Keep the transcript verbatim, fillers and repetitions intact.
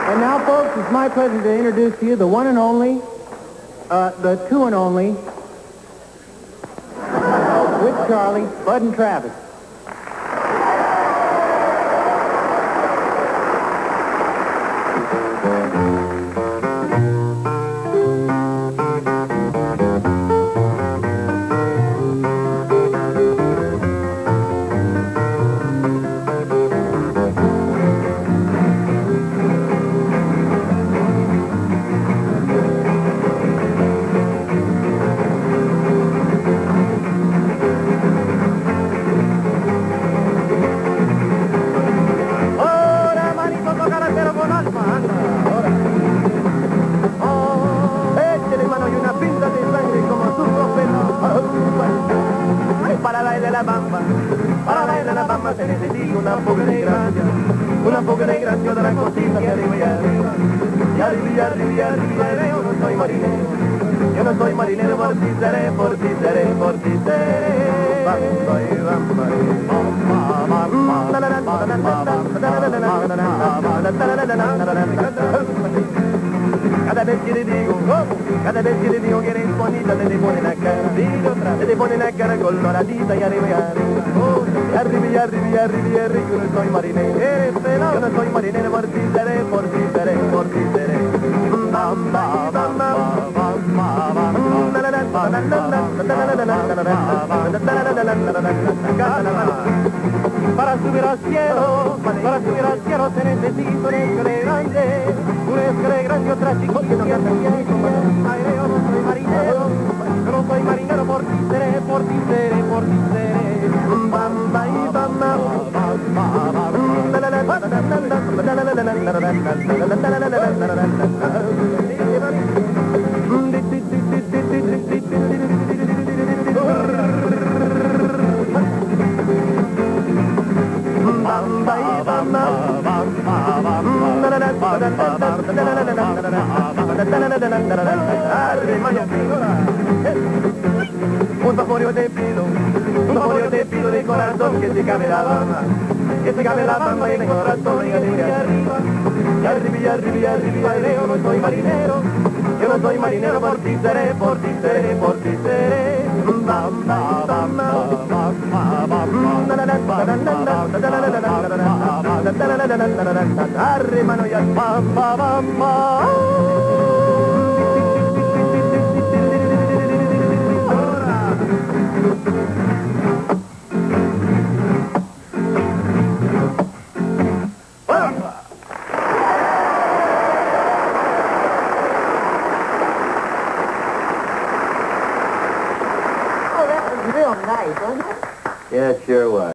And now, folks, it's my pleasure to introduce to you the one and only, uh, the two and only, uh, with Charlie, Bud and Travis. Para bailar la bamba, para bailar la bamba se necesita una poca de gracia, una poca de gracia de la cosita que arriba y arriba, y arriba y arriba y arriba, yo no soy marinero, yo no soy marinero, por ti seré, por ti seré, por ti seré, bamba y bamba. Cada vez que le digo, cada vez que le digo que eres bonita, te te pone la cara, te te pone la cara coloradita y arriba y arriba, y arriba y arriba y arriba y arriba, yo no soy marinero, eres pelado, yo no soy marinero, por ti seré, por ti seré, por ti seré. Bamba, bamba, para subir al cielo, para subir al cielo se necesita un escalera grande, un escalera grande, otra chiquita, yo no soy marinero, yo no soy marinero, por ti seré, por ti seré, por ti seré. Bamba y bamba, un saborio te pido, un saborio te pido de corazón, que se cabe la bamba, que se cabe la bamba en el corazón, y arriba y arriba, y arriba y arriba y arriba, yo no soy marinero, yo no soy marinero, por ti seré, por ti seré, por ti seré. Bamba, bamba, arre mano y al bamba, bamba. Real nice, wasn't it? Yeah, it sure was.